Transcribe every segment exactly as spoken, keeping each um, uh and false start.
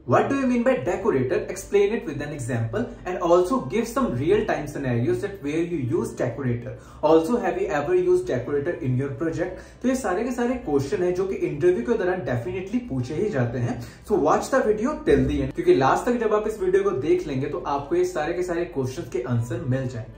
What do you mean by decorator? Explain it with an example and also give some real-time scenarios that where you use decorator. Also, have you ever used decorator in your project? तो ये सारे के सारे question है जो कि interview के दौरान डेफिनेटली पूछे ही जाते हैं. So watch the video till the end, क्योंकि लास्ट तक जब आप इस वीडियो को देख लेंगे तो आपको ये सारे के सारे क्वेश्चन के आंसर मिल जाएंगे.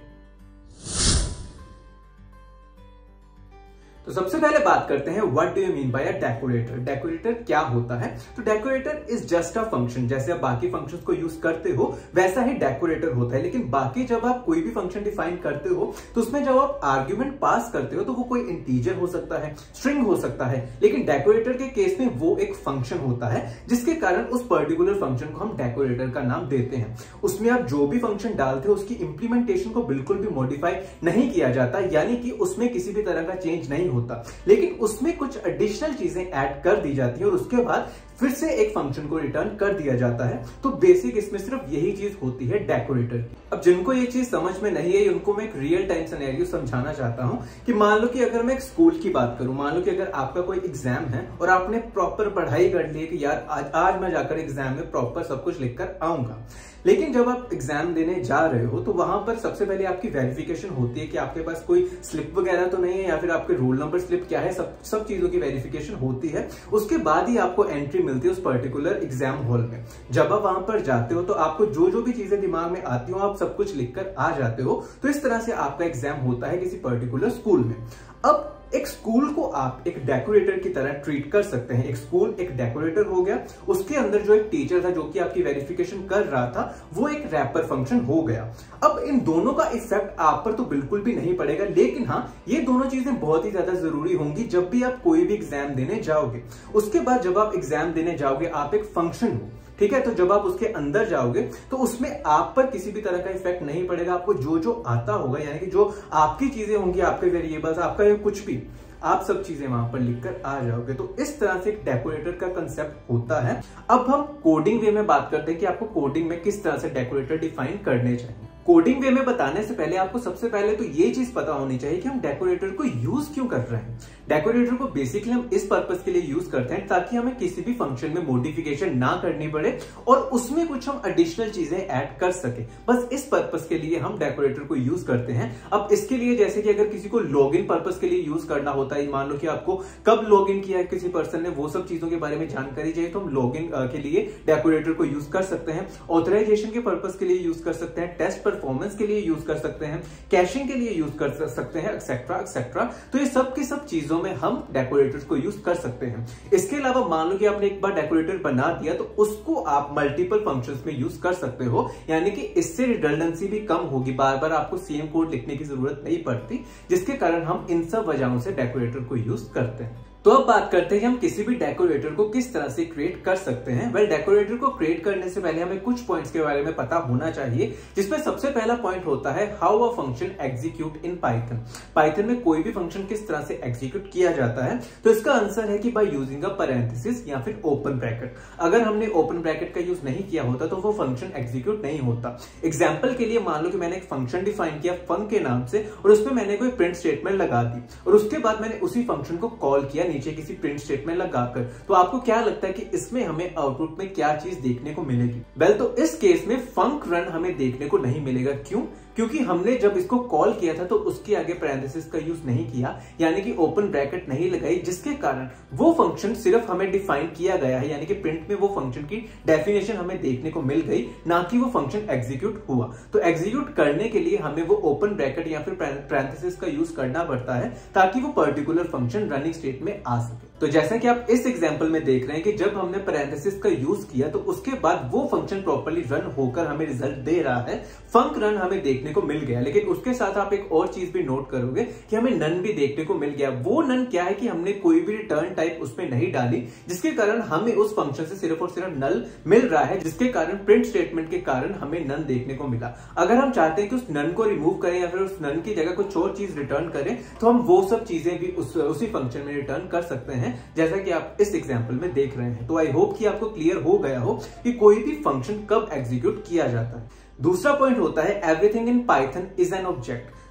तो सबसे पहले बात करते हैं what do you mean by a decorator. Decorator क्या होता है? तो decorator is just a function. जैसे आप बाकी फंक्शंस को यूज करते हो वैसा ही डेकोरेटर होता है. लेकिन बाकी जब आप कोई भी फंक्शन डिफाइन करते हो तो उसमें जब आप आर्ग्यूमेंट पास करते हो तो वो कोई इंटीजर हो सकता है, स्ट्रिंग हो सकता है. लेकिन डेकोरेटर के केस में वो एक फंक्शन होता है जिसके कारण उस पर्टिकुलर फंक्शन को हम डेकोरेटर का नाम देते हैं. उसमें आप जो भी फंक्शन डालते हो उसकी इंप्लीमेंटेशन को बिल्कुल भी मॉडिफाई नहीं किया जाता, यानी कि उसमें किसी भी तरह का चेंज नहीं होता, लेकिन उसमें कुछ एडिशनल चीजें ऐड कर दी जाती है और उसके बाद फिर से एक फंक्शन को रिटर्न कर दिया जाता है. तो बेसिक इसमें सिर्फ यही चीज होती है डेकोरेटर की. अब जिनको ये चीज समझ में नहीं है उनको मैं एक रियल टाइम सिनेरियो समझाना चाहता हूं कि मान लो कि अगर मैं एक स्कूल की बात करूं, मान लो कि अगर आपका कोई एग्जाम है और आपने प्रॉपर पढ़ाई कर ली कि यार आज आज मैं जाकर एग्जाम में प्रॉपर सब कुछ लिखकर आऊंगा. लेकिन जब आप एग्जाम देने जा रहे हो तो वहां पर सबसे पहले आपकी वेरिफिकेशन होती है कि आपके पास कोई स्लिप वगैरह तो नहीं है या फिर आपके रोल नंबर स्लिप क्या है, सब सब चीजों की वेरिफिकेशन होती है. उसके बाद ही आपको एंट्री मिलती है उस पर्टिकुलर एग्जाम हॉल में. जब आप वहां पर जाते हो तो आपको जो जो भी चीजें दिमाग में आती हो आप सब कुछ लिखकर आ जाते हो. तो इस तरह से आपका एग्जाम होता है किसी पर्टिकुलर स्कूल में. अब एक स्कूल को आप एक डेकोरेटर की तरह ट्रीट कर सकते हैं. एक स्कूल एक डेकोरेटर हो गया, उसके अंदर जो एक टीचर था जो कि आपकी वेरिफिकेशन कर रहा था वो एक रैपर फंक्शन हो गया. अब इन दोनों का इफेक्ट आप पर तो बिल्कुल भी नहीं पड़ेगा, लेकिन हाँ ये दोनों चीजें बहुत ही ज्यादा जरूरी होंगी जब भी आप कोई भी एग्जाम देने जाओगे. उसके बाद जब आप एग्जाम देने जाओगे आप एक फंक्शन हो, ठीक है, तो जब आप उसके अंदर जाओगे तो उसमें आप पर किसी भी तरह का इफेक्ट नहीं पड़ेगा. आपको जो जो आता होगा यानी कि जो आपकी चीजें होंगी, आपके वेरिएबल्स, आपका कुछ भी, आप सब चीजें वहां पर लिखकर आ जाओगे. तो इस तरह से एक डेकोरेटर का कंसेप्ट होता है. अब हम कोडिंग वे में बात करते हैं कि आपको कोडिंग में किस तरह से डेकोरेटर डिफाइन करने चाहिए. कोडिंग वे में बताने से पहले आपको सबसे पहले तो ये चीज पता होनी चाहिए कि हम डेकोरेटर को यूज क्यों कर रहे हैं. डेकोरेटर को बेसिकली हम इस पर्पस के लिए यूज करते हैं ताकि हमें किसी भी फंक्शन में मॉडिफिकेशन ना करनी पड़े और उसमें कुछ हम एडिशनल चीजें ऐड कर सके. बस इस पर्पस के लिए हम डेकोरेटर को यूज करते हैं. अब इसके लिए जैसे कि अगर किसी को लॉग इन पर्पस के लिए यूज करना होता है, मान लो कि आपको कब लॉग इन किया है किसी पर्सन ने, वो सब चीजों के बारे में जानकारी चाहिए तो हम लॉग इन के लिए डेकोरेटर को यूज कर सकते हैं. ऑथराइजेशन के पर्पस के लिए यूज कर सकते हैं, टेस्ट परफॉर्मेंस के लिए यूज कर सकते हैं, कैशिंग के लिए यूज कर सकते हैं, एक्सेट्रा एक्सेट्रा. तो ये सब की सब चीजों में हम डेकोरेटर्स को यूज कर सकते हैं. इसके अलावा मान लो कि आपने एक बार डेकोरेटर बना दिया तो उसको आप मल्टीपल फंक्शंस में यूज कर सकते हो, यानी कि इससे रिडंडेंसी भी कम होगी. बार बार आपको सेम कोड लिखने की जरूरत नहीं पड़ती, जिसके कारण हम इन सब वजहों से डेकोरेटर को यूज करते हैं. तो अब बात करते हैं कि हम किसी भी डेकोरेटर को किस तरह से क्रिएट कर सकते हैं. वेल, डेकोरेटर को क्रिएट करने से पहले हमें कुछ पॉइंट्स के बारे में पता होना चाहिए, जिसमें सबसे पहला पॉइंट होता है how a function execute in Python. Python में कोई भी फंक्शन किस तरह से एग्जीक्यूट किया जाता है. तो इसका आंसर है कि बाय यूजिंग अ पैरेंथेसिस या फिर ओपन ब्रैकेट. अगर हमने ओपन ब्रैकेट का यूज नहीं किया होता तो वो फंक्शन एग्जीक्यूट नहीं होता. एग्जाम्पल के लिए मान लो कि मैंने एक फंक्शन डिफाइन किया फंक के नाम से और उसमें मैंने कोई प्रिंट स्टेटमेंट लगा दी और उसके बाद मैंने उसी फंक्शन को कॉल किया नीचे किसी प्रिंट स्टेटमेंट लगाकर. तो आपको क्या लगता है कि इसमें हमें आउटपुट में क्या चीज देखने को मिलेगी? वेल, तो इस केस में फंक रन हमें देखने को नहीं मिलेगा. क्यों? क्योंकि हमने जब इसको कॉल किया था तो उसके आगे पैरेंथेसिस का यूज नहीं किया, यानी कि ओपन ब्रैकेट नहीं लगाई, जिसके कारण वो फंक्शन सिर्फ हमें डिफाइन किया गया है, यानी कि प्रिंट में वो फंक्शन की डेफिनेशन हमें देखने को मिल गई, ना कि वो फंक्शन एग्जीक्यूट हुआ. तो एग्जीक्यूट करने के लिए हमें वो ओपन ब्रैकेट या फिर पैरेंथेसिस का यूज करना पड़ता है ताकि वो पर्टिकुलर फंक्शन रनिंग स्टेट में आ सके. तो जैसा कि आप इस एग्जांपल में देख रहे हैं कि जब हमने पैरेंथेसिस का यूज किया तो उसके बाद वो फंक्शन प्रॉपर्ली रन होकर हमें रिजल्ट दे रहा है. फंक रन हमें देखने को मिल गया, लेकिन उसके साथ आप एक और चीज भी नोट करोगे कि हमें नन भी देखने को मिल गया. वो नन क्या है कि हमने कोई भी रिटर्न टाइप उसमें नहीं डाली, जिसके कारण हमें उस फंक्शन से सिर्फ और सिर्फ नल मिल रहा है, जिसके कारण प्रिंट स्टेटमेंट के कारण हमें नन देखने को मिला. अगर हम चाहते हैं कि उस नन को रिमूव करें या फिर उस नन की जगह कुछ और चीज रिटर्न करें तो हम वो सब चीजें भी उस, उसी फंक्शन में रिटर्न कर सकते हैं, जैसा कि आप इस एग्जांपल में देख रहे हैं. तो आई होप कि आपको क्लियर हो गया हो कि कोई भी फंक्शन कब एग्जीक्यूट किया जाता है. दूसरा पॉइंट होता है everything in Python is an object.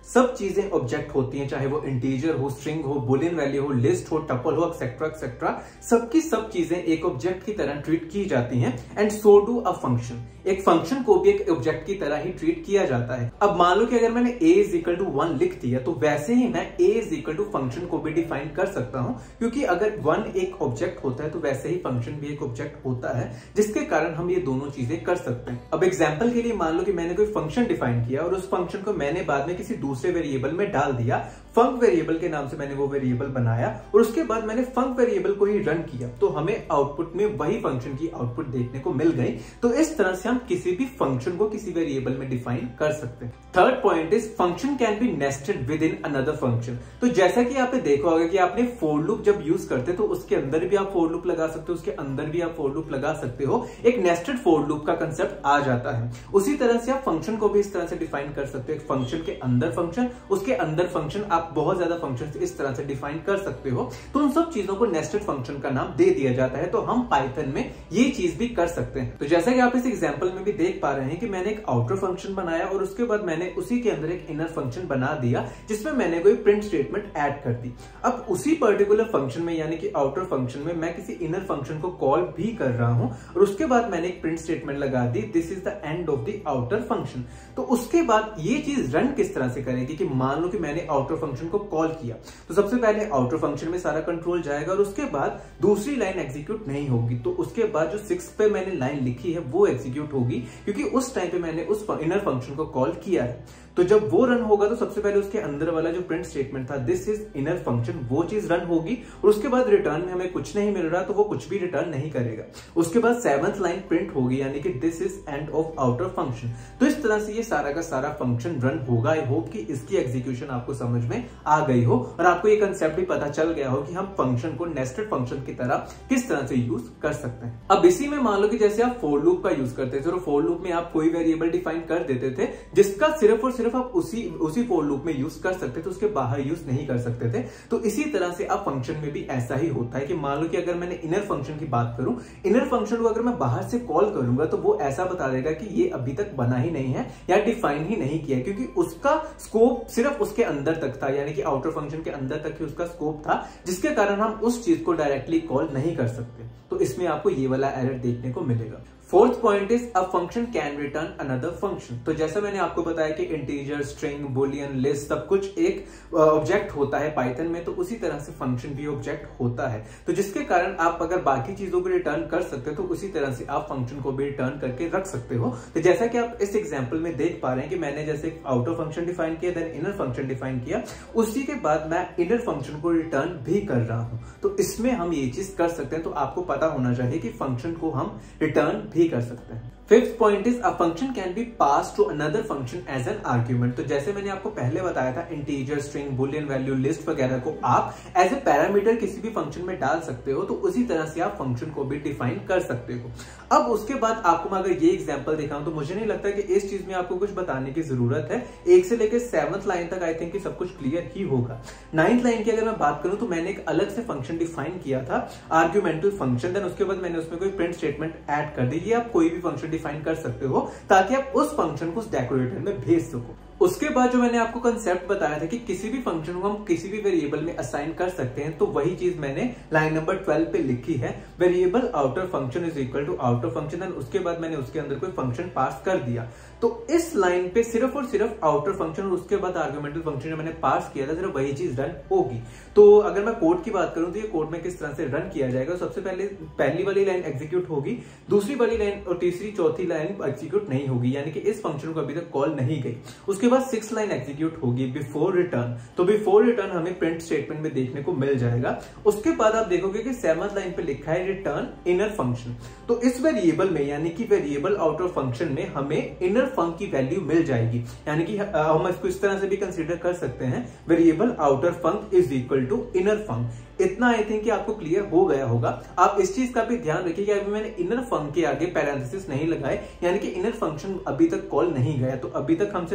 सब चीजें ऑब्जेक्ट होती हैं, चाहे वो इंटीजर हो, स्ट्रिंग हो, बुलियन वैल्यू हो, लिस्ट हो, टपल हो, एक्सेट्रा एक्सेट्रा, सबकी सब चीजें एक ऑब्जेक्ट की तरह ट्रीट की जाती हैं। And so do a function, एक फंक्शन को भी एक ऑब्जेक्ट की तरह ही ट्रीट किया जाता है। अब मान लो कि अगर मैंने a is equal to one लिख दिया तो वैसे ही मैं a is equal to function को भी डिफाइन कर सकता हूं, क्योंकि अगर वन एक ऑब्जेक्ट होता है तो वैसे ही फंक्शन भी एक ऑब्जेक्ट होता है, जिसके कारण हम ये दोनों चीजें कर सकते हैं। अब एग्जांपल के लिए मान लो कि मैंने कोई फंक्शन डिफाइन किया और उस फंक्शन को मैंने बाद में किसी दूसरे वेरिएबल में डाल दिया, फंक वेरिएबल के नाम से मैंने वो वेरिएबल बनाया और उसके बाद मैंने फंक वेरिएबल को ही रन किया, तो हमें आउटपुट में वही फंक्शन की आउटपुट देखने को मिल गई। तो इस तरह से हम किसी भी फंक्शन को किसी वेरिएबल में डिफाइन कर सकते हैं। Third point is function can be nested within another function. तो जैसा कि आपने देखा होगा कि आपने फॉर लूप जब यूज करते तो उसके अंदर भी आप फॉर लूप लगा सकते हो, उसके अंदर भी आप फॉर लूप लगा सकते हो, एक नेस्टेड फॉर लूप का कंसेप्ट आ जाता है। उसी तरह से आप फंक्शन को भी इस तरह से डिफाइन कर सकते हो, एक फंक्शन के अंदर फंक्शन, उसके अंदर फंक्शन, आप बहुत ज्यादा फंक्शन इस तरह से डिफाइन कर सकते हो। तो उन सब चीजों को नेस्टेड फंक्शन का नाम दे दिया जाता है। तो हम पाइथन में ये चीज भी कर सकते हैं। तो जैसा कि आप इस एग्जांपल में भी देख पा रहे हैं कि मैंने एक आउटर फंक्शन बनाया और उसके बाद मैंने उसी के अंदर एक इनर फंक्शन बना दिया जिसमें मैंने कोई प्रिंट स्टेटमेंट ऐड कर दी। अब उसी पर्टिकुलर फंक्शन में यानी कि आउटर फंक्शन में मैं किसी इनर फंक्शन को कॉल भी कर रहा हूं और उसके बाद मैंने एक प्रिंट स्टेटमेंट लगा दी, this is the end of the outer function. तो उसके बाद ये चीज रन किस तरह से करेगी कि मान लो कि मैंने आउटर फंक्शन को कॉल किया, तो सबसे पहले आउटर फंक्शन में सारा कंट्रोल जाएगा और उसके बाद दूसरी लाइन एग्जीक्यूट नहीं होगी। तो उसके बाद जो सिक्स पे मैंने लाइन लिखी है वो एग्जीक्यूट होगी, क्योंकि उस टाइम पे मैंने उस इनर फंक्शन को कॉल किया है। तो जब वो रन होगा तो सबसे पहले उसके अंदर वाला जो प्रिंट स्टेटमेंट था, दिस इज इनर फंक्शन, वो चीज रन होगी और उसके बाद रिटर्न में हमें कुछ नहीं मिल रहा तो वो कुछ भी रिटर्न नहीं करेगा। उसके बाद सेवंथ लाइन प्रिंट होगी यानी कि this is end of outer function. तो इस तरह से ये सारा का सारा फंक्शन रन होगा। आई होप कि इसकी एग्जीक्यूशन आपको समझ में आ गई हो और आपको ये कंसेप्ट भी पता चल गया हो कि हम फंक्शन को नेस्टेड फंक्शन की तरह किस तरह से यूज कर सकते हैं। अब इसी में मान लो कि जैसे आप फॉर लूप का यूज करते थे, तो फॉर लूप में आप कोई वेरिएबल डिफाइन कर देते थे जिसका सिर्फ और सिर्फ आप उसी उसी फॉर लूप में यूज कर सकते थे, उसके बाहर यूज नहीं कर सकते थे। तो इसी तरह से अब फंक्शन में भी ऐसा ही होता है कि मान लो कि अगर मैंने इनर फंक्शन की बात करूं, इनर फंक्शन को अगर मैं बाहर से कॉल करूंगा तो वो ऐसा बता देगा कि ये अभी तक बना ही नहीं है या डिफाइन ही नहीं किया, क्योंकि उसका स्कोप सिर्फ उसके अंदर तक था, यानी कि आउटर फंक्शन के अंदर तक ही उसका स्कोप था, जिसके कारण हम उस चीज को डायरेक्टली कॉल नहीं कर सकते। तो इसमें आपको ये वाला एरर देखने को मिलेगा। Fourth point is a function can return another function. तो जैसा मैंने आपको बताया कि इंटीजर, स्ट्रिंग, बुलियन, लिस्ट सब कुछ एक ऑब्जेक्ट होता है पाइथन में, तो उसी तरह से फंक्शन भी ऑब्जेक्ट होता है। तो जिसके कारण आप अगर बाकी चीजों को रिटर्न कर सकते हो तो उसी तरह से आप फंक्शन को भी रिटर्न करके रख सकते हो। तो जैसा कि आप इस एग्जांपल में देख पा रहे हैं कि मैंने जैसे आउटर फंक्शन डिफाइन किया, देन इनर फंक्शन डिफाइन किया, उसी के बाद मैं इनर फंक्शन को रिटर्न भी कर रहा हूं। तो इसमें हम ये चीज कर सकते हैं। तो आपको पता होना चाहिए कि फंक्शन को हम रिटर्न भी कर सकते हैं। Fifth point is a function can be pass to another function as an argument. तो जैसे मैंने आपको पहले बताया था, integer, string, boolean value, list वगैरह को आप एज ए पैरामीटर किसी भी फंक्शन में डाल सकते हो। तो उसी तरह से आप फंक्शन को भी डिफाइन कर सकते हो। अब उसके बाद आपको मैं अगर ये एग्जांपल दिखाऊं तो मुझे नहीं लगता कि इस चीज में आपको कुछ बताने की जरूरत है। एक से लेकर सेवंथ लाइन तक आई थिंक कि सब कुछ क्लियर ही होगा। नाइन्थ लाइन की अगर मैं बात करूं तो मैंने एक अलग से फंक्शन डिफाइन किया था, आर्ग्यूमेंटल फंक्शन। देन उसके बाद मैंने उसमें कोई प्रिंट स्टेटमेंट ऐड कर दी। ये आप कोई भी फंक्शन डिफाइन कर सकते हो ताकि आप उस फंक्शन को उस डेकोरेटर में भेज सको। उसके बाद जो मैंने आपको कंसेप्ट बताया था कि किसी भी फंक्शन को हम किसी भी वेरिएबल में असाइन कर सकते हैं, तो वही चीज मैंने लाइन नंबर ट्वेल्व पे लिखी है, variable outer function is equal to outer function. And उसके बाद मैंने उसके अंदर कोई फंक्शन पास कर दिया। तो इस लाइन पे सिर्फ और सिर्फ आउटर फंक्शन और उसके बाद आर्गुमेंटल फंक्शन जो मैंने पास किया था, सिर्फ वही चीज रन होगी। तो अगर मैं कोड की बात करूं तो ये कोड में किस तरह से रन किया जाएगा, सबसे पहले पहली वाली लाइन एग्जीक्यूट होगी, दूसरी वाली लाइन और तीसरी चौथी लाइन एग्जीक्यूट नहीं होगी, यानी कि इस फंक्शन को अभी तक कॉल नहीं गई। उसके बाद सिक्स लाइन एग्जीक्यूट होगी बिफोर रिटर्न। तो बिफोर रिटर्न हमें प्रिंट स्टेटमेंट में देखने को मिल जाएगा। उसके बाद आप देखोगे कि सेवंथ लाइन पे लिखा है रिटर्न इनर फंक्शन। तो इस वेरिएबल में यानी कि वेरिएबल आउटर फंक्शन में हमें इनर फंक की वैल्यू मिल जाएगी, यानी कि हम इसको इस तरह से भी कंसीडर कर सकते हैं, variable outer func is equal to inner func. इतना आई थिंक कि आपको क्लियर हो गया होगा। आप इस चीज का भी ध्यान रखिए कि अभी मैंने इनर फंक के आगे पैरेंथेसिस नहीं लगाए, यानी कि इनर फंक्शन अभी तक कॉल नहीं गया। तो अभी तक हम सिर्फ यहीं पर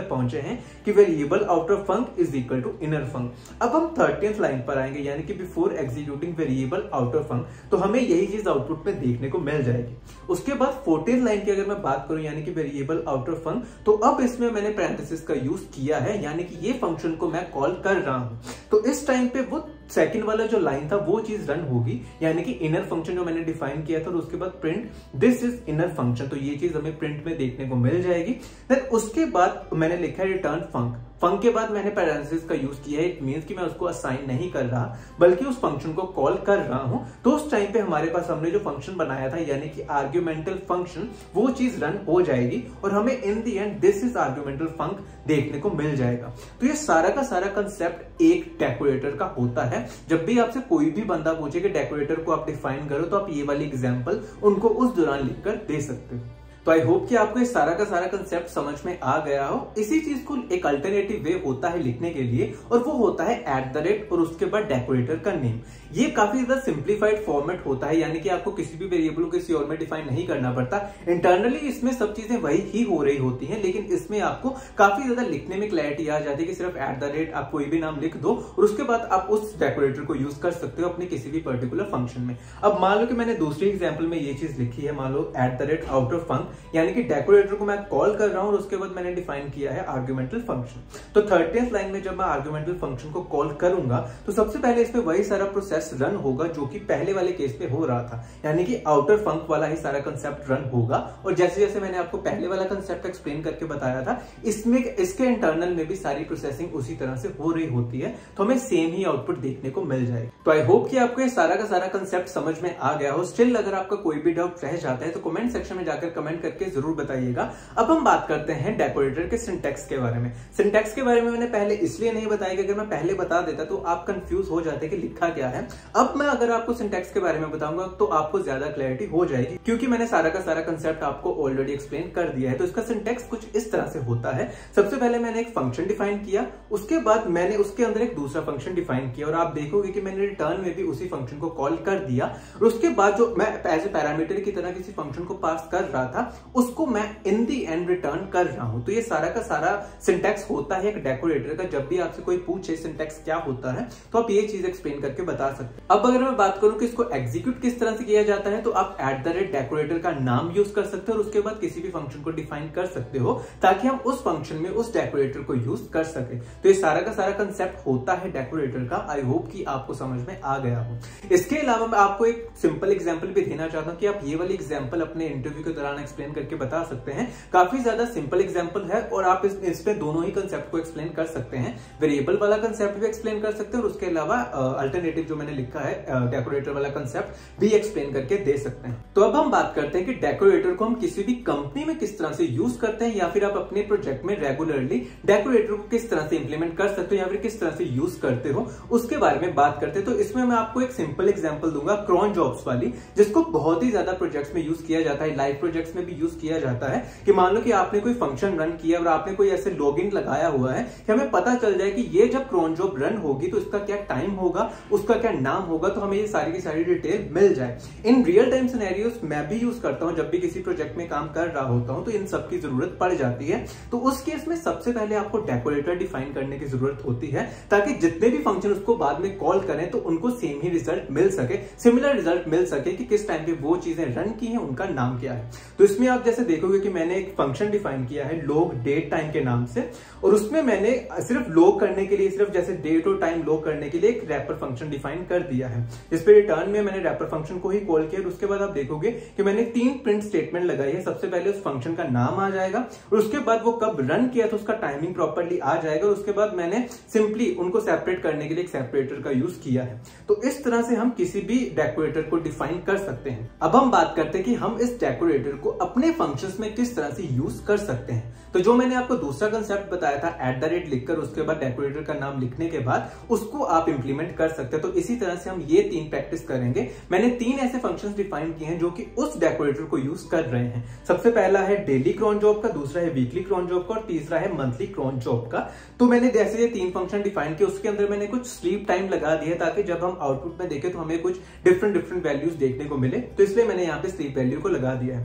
तक पहुंचे हैं कि variable outer func is equal to inner func. अब हम थर्टीएथ लाइन पर आएंगे, यानी कि before executing variable outer func, तो हमें यही चीज आउटपुट में देखने को मिल जाएगी। उसके बाद फोर्टीन लाइन की अगर मैं बात करूं, यानी कि वेरिएबल आउटर फंक, तो अब इसमें मैंने पैरेंथेसिस का यूज किया है, यानी कि ये फंक्शन को मैं कॉल कर रहा हूं। तो इस टाइम पे वो सेकंड वाला जो लाइन था वो चीज रन होगी, यानी कि इनर फंक्शन जो मैंने डिफाइन किया था, और उसके बाद print this is inner function, तो ये चीज हमें प्रिंट में देखने को मिल जाएगी। देन उसके बाद मैंने लिखा है रिटर्न फंक। फंक के बाद मैंने पैरेंथेसिस का यूज किया है, इट मींस कि मैं उसको असाइन नहीं कर रहा बल्कि उस फंक्शन को कॉल कर रहा हूं। तो उस टाइम पे हमारे पास हमने जो फंक्शन बनाया था, यानी कि आर्ग्यूमेंटल फंक्शन, वो चीज रन हो जाएगी और हमें in the end this is argumental func देखने को मिल जाएगा। तो ये सारा का सारा कंसेप्ट एक डेकोरेटर का होता है। जब भी आपसे कोई भी बंदा पूछे कि डेकोरेटर को आप डिफाइन करो, तो आप ये वाली एग्जांपल उनको उस दौरान लिखकर दे सकते हो। तो आई होप कि आपको ये सारा का सारा कंसेप्ट समझ में आ गया हो। इसी चीज को एक अल्टरनेटिव वे होता है लिखने के लिए, और वो होता है एट द रेट और उसके बाद डेकोरेटर का नेम। ये काफी ज्यादा सिंप्लीफाइड फॉर्मेट होता है, यानी कि आपको किसी भी वेरिएबल को किसी और में डिफाइन नहीं करना पड़ता। इंटरनली इसमें सब चीजें वही ही हो रही होती हैं, लेकिन इसमें आपको काफी ज्यादा लिखने में क्लैरिटी आ जाती है कि सिर्फ एट द रेट आप कोई भी नाम लिख दो और उसके बाद आप उस डेकोरेटर को यूज कर सकते हो अपने किसी भी पर्टिकुलर फंक्शन में। अब मान लो कि मैंने दूसरी एग्जाम्पल में ये चीज लिखी है, मान लो at the rate outer func, यानी कि डेकोरेटर को मैं कॉल कर रहा हूं और उसके बाद मैंने डिफाइन किया है आर्गुमेंटल फंक्शन। तो थर्टीएथ लाइन में जब मैं आर्गुमेंटल फंक्शन को कॉल करूंगा, तो सबसे पहले इसमें वही सारा प्रोसेस रन होगा जो कि पहले वाले केस पे हो रहा था, यानी कि आउटर फंक वाला ही सारा कंसेप्ट रन होगा। और जैसे जैसे मैंने आपको पहले वाला कंसेप्ट एक्सप्लेन करके बताया था, इसमें इसके इंटरनल में भी सारी प्रोसेसिंग उसी तरह से हो रही होती है, तो हमें सेम ही आउटपुट देखने को मिल जाएगा। तो आई होप कि आपको ये सारा का सारा कंसेप्ट समझ में आ गया हो। स्टिल अगर आपका कोई भी डाउट रह जाता है तो कमेंट सेक्शन में जाकर कमेंट करके जरूर बताइएगा। अब हम बात करते हैं डेकोरेटर के सिंटैक्स के बारे में। सिंटैक्स के बारे में मैंने पहले इसलिए नहीं बताया कि अगर मैं पहले बता देता तो आप कंफ्यूज हो जाते कि लिखा क्या है। अब मैं अगर आपको सिंटैक्स के बारे में बताऊंगा तो आपको ज्यादा क्लैरिटी हो जाएगी, क्योंकि मैंने सारा का सारा कंसेप्ट आपको ऑलरेडी एक्सप्लेन कर दिया है। तो इसका सिंटैक्स कुछ इस तरह से होता है। सबसे पहले मैंने एक फंक्शन डिफाइन किया, उसके बाद मैंने उसके अंदर एक दूसरा फंक्शन डिफाइन किया, और आप देखोगे कि मैंने रिटर्न में भी उसी फंक्शन को कॉल कर दिया, और उसके बाद जो मैं एज ए पैरामीटर की तरह किसी फंक्शन को पास कर रहा था उसको मैं इन दी एंड रिटर्न कर रहा हूं। तो ये सारा का सारा सिंटैक्स होता है एक डेकोरेटर का। जब भी आपसे कोई पूछे सिंटैक्स क्या होता है तो आप ये चीज एक्सप्लेन करके बता सकते हैं। अब अगर मैं बात करूं कि इसको एग्जीक्यूट किस तरह से किया जाता है, तो आप एट द रेट डेकोरेटर का नाम यूज कर सकते हो और उसके बाद किसी भी फंक्शन को डिफाइन कर सकते हो ताकि हम उस फंक्शन में उस डेकोरेटर को यूज कर सके। तो ये सारा का सारा कंसेप्ट होता है डेकोरेटर का। आई होप कि आपको समझ में आ गया हो। इसके अलावा मैं आपको एक सिंपल एग्जांपल भी देना चाहता हूं कि आप ये वाली एग्जांपल अपने इंटरव्यू के दौरान एक्सप्लेन करके बता सकते हैं। काफी ज्यादा सिंपल एग्जांपल है और आप इस, इस पे दोनों ही कंसेप्ट को एक्सप्लेन कर सकते हैं। वेरिएबल वाला कंसेप्ट भी एक्सप्लेन कर सकते हैं और उसके अलावा अल्टरनेटिव जो मैंने लिखा है डेकोरेटर वाला कंसेप्ट भी एक्सप्लेन करके दे सकते हैं। तो अब हम बात करते हैं कि डेकोरेटर को हम किसी भी कंपनी में किस तरह से यूज करते हैं, या फिर आप अपने प्रोजेक्ट में रेगुलरली डेकोरेटर को किस तरह से इंप्लीमेंट कर सकते हो या फिर किस तरह से यूज करते हो, उसके बारे में बात करते हैं। तो इसमें मैं आपको एक सिंपल एग्जांपल दूंगा क्रॉन जॉब्स वाली, जिसको बहुत ही ज्यादा प्रोजेक्ट्स में यूज किया जाता है, लाइव प्रोजेक्ट्स में भी यूज किया जाता है। कि मान लो कि आपने कोई फंक्शन रन किया और आपने कोई ऐसे लॉगिन लगाया हुआ है कि हमें पता चल जाए कि ये जब क्रॉन जॉब रन होगी तो इसका क्या टाइम होगा, उसका क्या नाम होगा, तो हमें ये सारी की सारी डिटेल मिल जाए। इन रियल टाइम सिनेरियोस मैं भी यूज करता हूं, जब भी किसी प्रोजेक्ट में काम कर रहा होता हूं तो इन सब की जरूरत पड़ जाती है। तो उस केस में सबसे पहले आपको डेकोरेटर डिफाइन करने की जरूरत होती है ताकि जितने भी फंक्शन उसको बाद में कॉल करें तो उनको सेम ही रिजल्ट मिल सके, सिमिलर रिजल्ट मिल सके कि किस टाइम पे वो चीजें रन की हैं, उनका नाम क्या है। तो इसमें आप जैसे देखोगे कि मैंने एक फंक्शन डिफाइन किया है लॉग डेट टाइम के नाम से, और उसमें मैंने सिर्फ लॉग करने के लिए, सिर्फ जैसे डेट और टाइम लॉग करने के लिए एक रैपर फंक्शन डिफाइन कर दिया है, जिसपे रिटर्न में मैंने रैपर फंक्शन को ही कॉल किया। और उसके बाद आप देखोगे कि मैंने तीन प्रिंट स्टेटमेंट लगाई है। सबसे पहले उस फंक्शन का नाम आ जाएगा और उसके बाद वो कब रन किया तो उसका टाइमिंग प्रॉपर्ली आ जाएगा, और उसके बाद मैंने सिंपली उनको सेपरेट करने के लिए एक सेपरेटर का यूज किया है। तो इस तरह से हम किसी भी डेकोरेटर को डिफाइन कर सकते हैं। अब हम बात करते हैं कि हम इस डेकोरेटर को अपने फंक्शंस में किस तरह से यूज कर सकते हैं। तो जो मैंने आपको दूसरा कंसेप्ट बताया था एट द रेट लिखकर उसके बाद डेकोरेटर का नाम लिखने के बाद उसको आप इंप्लीमेंट कर सकते हैं। तो इसी तरह से हम ये तीन प्रैक्टिस करेंगे। मैंने तीन ऐसे फंक्शंस डिफाइन किए हैं जो कि उस डेकोरेटर को यूज कर रहे हैं। सबसे पहला है डेली क्रॉन जॉब का, दूसरा है वीकली क्रॉन जॉब का और तीसरा है मंथली क्रॉन जॉब का। तो मैंने जैसे ये तीन फंक्शन डिफाइन किए उसके अंदर मैंने कुछ स्लीप टाइम लगा दिया ताकि जब हम आउटपुट में देखें तो हमें कुछ डिफरेंट डिफरेंट वैल्यूज देखने को मिले, तो इसलिए मैंने यहाँ पे स्लीप वैल्यू को लगा दिया है। तो उसके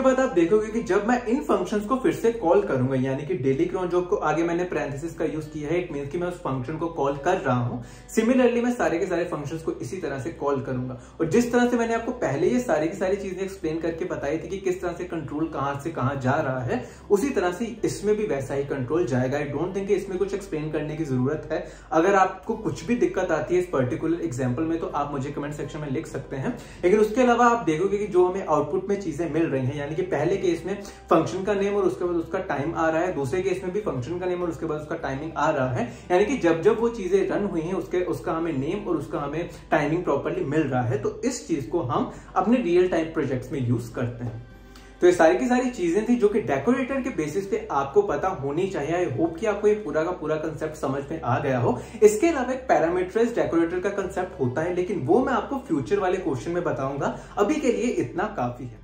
उसके बाद आप देखोगे कि जब मैं इन फंक्शंस को फिर से कॉल करूंगा, यानी कि डेली क्रोन जॉब को आगे मैंने पैरेंथेसिस का यूज किया है, इट मींस कि मैं उस फंक्शन को कॉल कर रहा हूं। सिमिलरली मैं सारे के सारे फंक्शंस को इसी तरह से कॉल करूंगा। और जिस तरह से मैंने आपको पहले ये सारी की सारी चीजें एक्सप्लेन करके बताई थी कि किस तरह से कंट्रोल कहां से कहां जा रहा है, उसी तरह से इसमें भी वैसा ही कंट्रोल जाएगा। आई डोंट थिंक इसमें कुछ एक्सप्लेन करने की जरूरत है। अगर आपको कुछ भी दिक्कत आती है इस पर्टिकुलर एग्जाम्पल में तो आप मुझे कमेंट सेक्शन में लिख सकते हैं। लेकिन उसके अलावा आप देखोगे कि जो हमें आउटपुट में चीजें मिल रही हैं, यानी कि पहले केस में फंक्शन का नेम और उसके बाद उसका टाइम आ रहा है, दूसरे केस में भी फंक्शन का नेम और उसके बाद उसका टाइमिंग आ रहा है, यानी कि जब जब वो चीजें रन हुई हैं उसके उसका हमें नेम और उसका हमें टाइमिंग प्रॉपर्ली मिल रहा है। तो इस चीज को हम अपने रियल टाइम प्रोजेक्ट्स में यूज करते हैं। तो ये सारी की सारी चीजें थी जो कि डेकोरेटर के बेसिस पे आपको पता होनी चाहिए। आई होप कि आपको ये पूरा का पूरा कंसेप्ट समझ में आ गया हो। इसके अलावा एक पैरामीटराइज्ड डेकोरेटर का कंसेप्ट होता है, लेकिन वो मैं आपको फ्यूचर वाले क्वेश्चन में बताऊंगा। अभी के लिए इतना काफी है।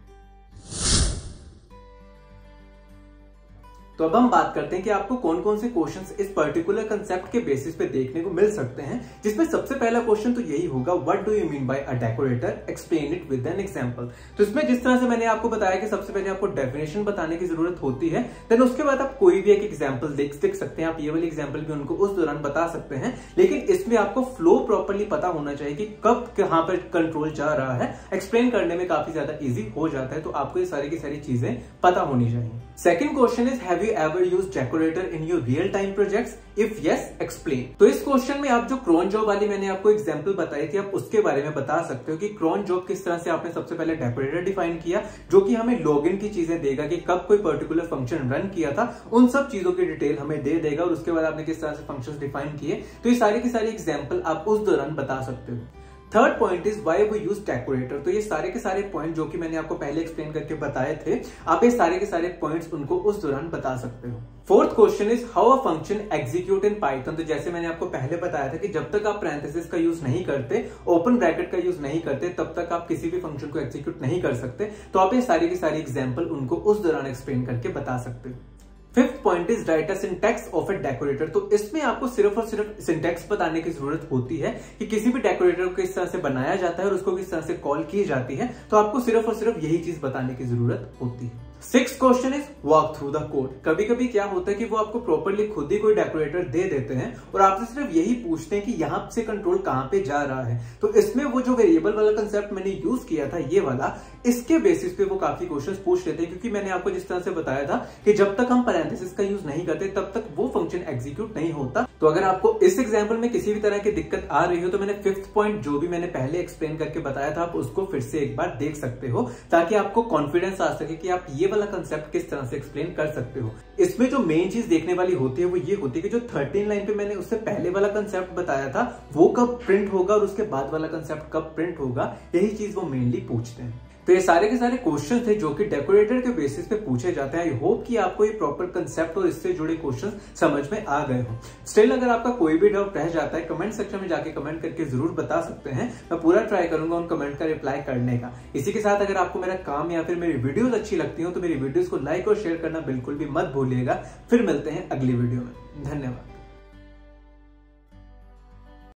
तो अब हम बात करते हैं कि आपको कौन कौन से क्वेश्चंस इस पर्टिकुलर कंसेप्ट के बेसिस पे देखने को मिल सकते हैं, जिसमें सबसे पहला क्वेश्चन तो यही होगा, what do you mean by a decorator, explain it with an example. तो इसमें जिस तरह से मैंने आपको बताया कि सबसे पहले आपको डेफिनेशन बताने की जरूरत होती है, देन उसके बाद आप कोई भी एक एग्जाम्पल देख देख सकते हैं। आप ये वाली एग्जाम्पल भी उनको उस दौरान बता सकते हैं, लेकिन इसमें आपको फ्लो प्रॉपरली पता होना चाहिए कि कब कहां पर कंट्रोल जा रहा है। एक्सप्लेन करने में काफी ज्यादा ईजी हो जाता है, तो आपको ये सारी की सारी चीजें पता होनी चाहिए। Second question is, have you ever used decorator in your real time projects? If yes, explain. तो इस क्वेश्चन में आप जो क्रोन जॉब वाली मैंने आपको एग्जांपल बताई थी, आप उसके बारे में बता सकते हो कि क्रोन जॉब किस तरह से आपने सबसे पहले डेकोरेटर डिफाइन किया, जो कि हमें लॉगिन की चीजें देगा कि कब कोई पर्टिकुलर फंक्शन रन किया था, उन सब चीजों की डिटेल हमें दे देगा। और उसके बाद आपने किस तरह से फंक्शंस डिफाइन किए, तो ये सारी की सारी एग्जांपल आप उस दौरान बता सकते हो। Third point is why we use decorator. तो ये सारे के सारे पॉइंट जो कि मैंने आपको पहले एक्सप्लेन करके बताए थे, आप ये सारे के सारे पॉइंट्स उनको उस दौरान बता सकते हो। Fourth question is, how a function execute in Python. तो जैसे मैंने आपको पहले बताया था कि जब तक आप पैरेंथेसिस का यूज नहीं करते, ओपन ब्रैकेट का यूज नहीं करते, तब तक आप किसी भी फंक्शन को एग्जीक्यूट नहीं कर सकते। तो आप ये सारी की सारी एग्जाम्पल उनको उस दौरान एक्सप्लेन करके बता सकते हो। Fifth point is, write a syntax of a decorator. तो इसमें आपको सिर्फ और सिर्फ सिंटैक्स बताने की जरूरत होती है कि किसी भी डेकोरेटर को किस तरह से बनाया जाता है और उसको किस तरह से कॉल की जाती है। तो आपको सिर्फ और सिर्फ यही चीज बताने की जरूरत होती है। Sixth question is, walk through the code. कभी कभी क्या होता है कि वो आपको प्रॉपरली खुद ही कोई डेकोरेटर दे देते हैं और आपसे सिर्फ यही पूछते हैं कि यहां से कंट्रोल कहां पे जा रहा है। तो इसमें वो जो वेरिएबल वाला कंसेप्ट मैंने यूज किया था, ये वाला, इसके बेसिस पे वो काफी क्वेश्चंस पूछ लेते हैं, क्योंकि मैंने आपको जिस तरह से बताया था कि जब तक हम पैरेंथेसिस का यूज नहीं करते तब तक वो फंक्शन एग्जीक्यूट नहीं होता। तो अगर आपको इस एग्जांपल में किसी भी तरह की दिक्कत आ रही हो, तो मैंने फिफ्थ पॉइंट जो भी मैंने पहले एक्सप्लेन करके बताया था, आप उसको फिर से एक बार देख सकते हो, ताकि आपको कॉन्फिडेंस आ सके कि आप ये वाला कंसेप्ट किस तरह से एक्सप्लेन कर सकते हो। इसमें जो मेन चीज देखने वाली होती है वो ये होती है कि जो थर्टीन लाइन पे मैंने उससे पहले वाला कंसेप्ट बताया था, वो कब प्रिंट होगा और उसके बाद वाला कंसेप्ट कब प्रिंट होगा, यही चीज वो मेनली पूछते हैं। तो ये सारे के सारे क्वेश्चन थे जो कि डेकोरेटर के बेसिस पे पूछे जाते हैं। आई होप कि आपको ये प्रॉपर कंसेप्ट और इससे जुड़े क्वेश्चन समझ में आ गए हो। स्टिल अगर आपका कोई भी डाउट रह जाता है, कमेंट सेक्शन में जाके कमेंट करके जरूर बता सकते हैं। मैं पूरा ट्राई करूंगा उन कमेंट का रिप्लाई करने का। इसी के साथ अगर आपको मेरा काम या फिर मेरी वीडियोस अच्छी लगती हो तो मेरी वीडियोस को लाइक और शेयर करना बिल्कुल भी मत भूलिएगा। फिर मिलते हैं अगली वीडियो में। धन्यवाद।